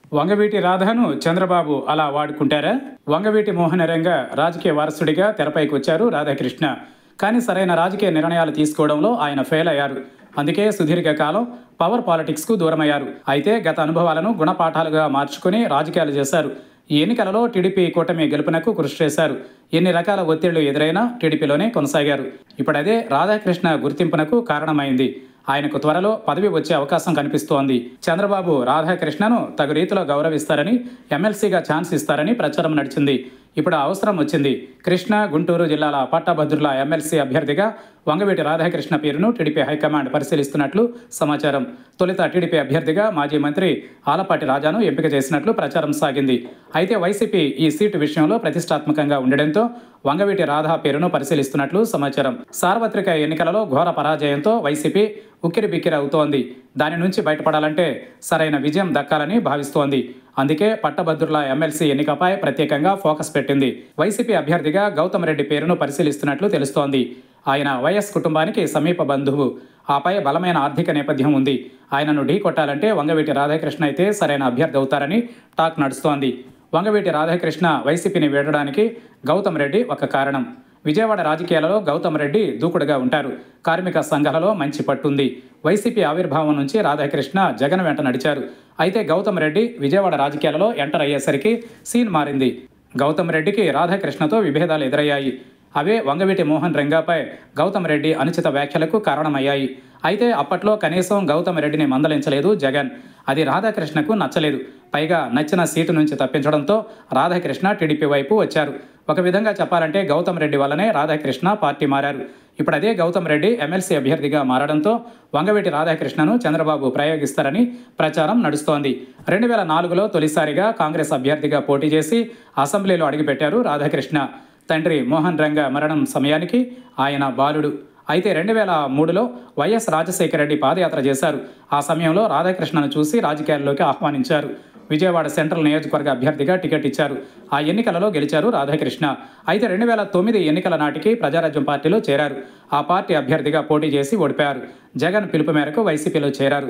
వంగవీటి రాధను చంద్రబాబు అలా వాడుకుంటారా? వంగవీటి మోహనరంగ రాజకీయ వారసుడిగా తెరపైకి వచ్చారు రాధాకృష్ణ. కానీ సరైన రాజకీయ నిర్ణయాలు తీసుకోవడంలో ఆయన ఫెయిల్ అయ్యారు. అందుకే సుదీర్ఘకాలం పవర్ పాలిటిక్స్కు దూరమయ్యారు. అయితే గత అనుభవాలను గుణపాఠాలుగా మార్చుకుని రాజకీయాలు చేశారు. ఈ ఎన్నికలలో టీడీపీ కూటమి గెలుపునకు కృషి చేశారు. ఎన్ని రకాల ఒత్తిళ్లు ఎదురైనా టీడీపీలోనే కొనసాగారు. ఇప్పుడదే రాధాకృష్ణ గుర్తింపునకు కారణమైంది. ఆయనకు త్వరలో పదవి వచ్చే అవకాశం కనిపిస్తోంది. చంద్రబాబు రాధాకృష్ణను తగు రీతిలో గౌరవిస్తారని, ఎమ్మెల్సీగా ఛాన్స్ ఇస్తారని ప్రచారం నడిచింది. ఇప్పుడు ఆ అవసరం వచ్చింది. కృష్ణా, గుంటూరు జిల్లాల పట్టభద్రుల ఎమ్మెల్సీ అభ్యర్థిగా వంగవీటి రాధాకృష్ణ పేరును టీడీపీ హైకమాండ్ పరిశీలిస్తున్నట్లు సమాచారం. తొలుత టీడీపీ అభ్యర్థిగా మాజీ మంత్రి ఆలపాటి రాజాను ఎంపిక చేసినట్లు ప్రచారం సాగింది. అయితే వైసీపీ ఈ సీటు విషయంలో ప్రతిష్టాత్మకంగా ఉండడంతో వంగవీటి రాధా పేరును పరిశీలిస్తున్నట్లు సమాచారం. సార్వత్రిక ఎన్నికలలో ఘోర పరాజయంతో వైసీపీ ఉక్కిరిబిక్కిరి అవుతోంది. దాని నుంచి బయటపడాలంటే సరైన విజయం దక్కాలని భావిస్తోంది. అందుకే పట్టభద్రుల ఎమ్మెల్సీ ఎన్నికపై ప్రత్యేకంగా ఫోకస్ పెట్టింది. వైసీపీ అభ్యర్థిగా గౌతమ్ రెడ్డి పేరును పరిశీలిస్తున్నట్లు తెలుస్తోంది. ఆయన వైఎస్ కుటుంబానికి సమీప బంధువు. ఆపై బలమైన ఆర్థిక నేపథ్యం ఉంది. ఆయనను ఢీ కొట్టాలంటే వంగవీటి రాధాకృష్ణ అయితే సరైన అభ్యర్థి అవుతారని టాక్ నడుస్తోంది. వంగవీటి రాధాకృష్ణ వైసీపీని వీడడానికి గౌతమ్ రెడ్డి ఒక కారణం. విజయవాడ రాజకీయాలలో గౌతమ్ రెడ్డి దూకుడుగా ఉంటారు. కార్మిక సంఘాలలో మంచి పట్టుంది. వైసీపీ ఆవిర్భావం నుంచి రాధాకృష్ణ జగన్ వెంట నడిచారు. అయితే గౌతమ్ రెడ్డి విజయవాడ రాజకీయాలలో ఎంటర్ అయ్యేసరికి సీన్ మారింది. గౌతమ్ రెడ్డికి రాధాకృష్ణతో విభేదాలు ఎదురయ్యాయి. అవే వంగవీటి మోహన్ రంగాపై గౌతమ్ రెడ్డి అనుచిత వ్యాఖ్యలకు కారణమయ్యాయి. అయితే అప్పట్లో కనీసం గౌతమ్ రెడ్డిని మందలించలేదు జగన్. అది రాధాకృష్ణకు నచ్చలేదు. పైగా నచ్చిన సీటు నుంచి తప్పించడంతో రాధాకృష్ణ టీడీపీ వైపు వచ్చారు. ఒక విధంగా చెప్పాలంటే గౌతమ్ రెడ్డి వల్లనే రాధాకృష్ణ పార్టీ మారారు. ఇప్పుడు అదే గౌతమ్ రెడ్డి ఎమ్మెల్సీ అభ్యర్థిగా మారడంతో వంగవీటి రాధాకృష్ణను చంద్రబాబు ప్రయోగిస్తారని ప్రచారం నడుస్తోంది. 2004లో తొలిసారిగా కాంగ్రెస్ అభ్యర్థిగా పోటీ చేసి అసెంబ్లీలో అడుగుపెట్టారు రాధాకృష్ణ. తండ్రి మోహన్ రంగ మరణం సమయానికి ఆయన బాలుడు. అయితే 2003లో వైఎస్ రాజశేఖర రెడ్డి పాదయాత్ర చేశారు. ఆ సమయంలో రాధాకృష్ణను చూసి రాజకీయాల్లోకి ఆహ్వానించారు. విజయవాడ సెంట్రల్ నియోజకవర్గ అభ్యర్థిగా టికెట్ ఇచ్చారు. ఆ ఎన్నికలలో గెలిచారు రాధాకృష్ణ. అయితే 2009 ఎన్నికల నాటికి ప్రజారాజ్యం పార్టీలో చేరారు. ఆ పార్టీ అభ్యర్థిగా పోటీ చేసి ఓడిపోయారు. జగన్ పిలుపు మేరకు వైసీపీలో చేరారు.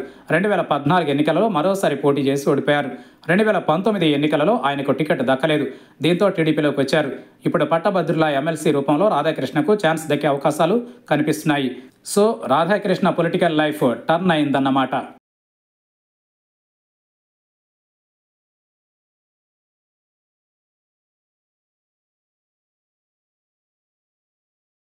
2014 ఎన్నికలలో మరోసారి పోటీ చేసి ఓడిపోయారు. 2019 ఎన్నికలలో ఆయనకు టికెట్ దక్కలేదు. దీంతో టీడీపీలోకి వచ్చారు. ఇప్పుడు పట్టభద్రుల ఎమ్మెల్సీ రూపంలో రాధాకృష్ణకు ఛాన్స్ దక్కే అవకాశాలు కనిపిస్తున్నాయి. So Radhakrishna political life turn అయిందన్నమాట.